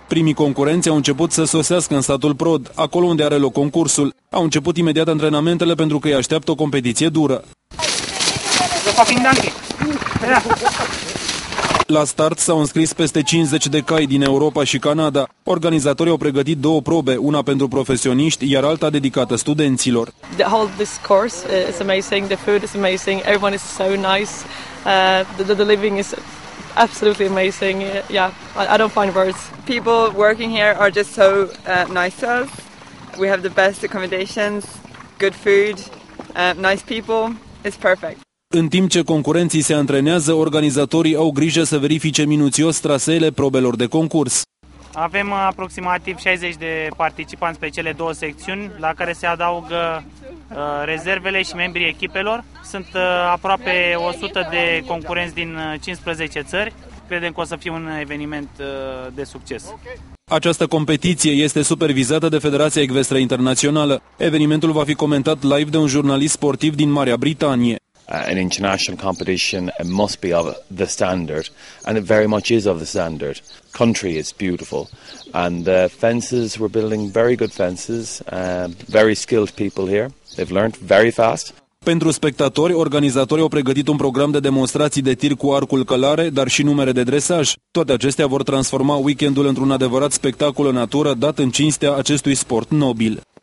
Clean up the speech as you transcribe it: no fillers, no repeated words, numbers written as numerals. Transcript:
Primii concurenți au început să sosească în satul Prod, acolo unde are loc concursul. Au început imediat antrenamentele pentru că îi așteaptă o competiție dură. La start s-au înscris peste 50 de cai din Europa și Canada. Organizatorii au pregătit 2 probe, una pentru profesioniști, iar alta dedicată studenților. This course is amazing, the food is amazing, everyone is so nice, the living is absolutely amazing. Yeah, I don't find words. People working here are just so nice to us. We have the best accommodations, good food, nice people. It's perfect. În timp ce concurenții se antrenează, organizatorii au grijă să verifice minuțios traseele probelor de concurs. Avem aproximativ 60 de participanți pe cele 2 secțiuni, la care se adaugă rezervele și membrii echipelor. Sunt aproape 100 de concurenți din 15 țări. Credem că o să fie un eveniment de succes. Această competiție este supervizată de Federația Ecvestră Internațională. Evenimentul va fi comentat live de un jurnalist sportiv din Marea Britanie. An international competition must be of the standard, and it very much is of the standard. Country is beautiful, and the fences, we're building very good fences, very skilled people here. They've learned very fast. Pentru spectatori, organizatorii au pregătit un program de demonstrații de tir cu arcul călare, dar și numere de dresaj. Toate acestea vor transforma weekendul într-un adevărat spectacol în natură dat în cinstea acestui sport nobil.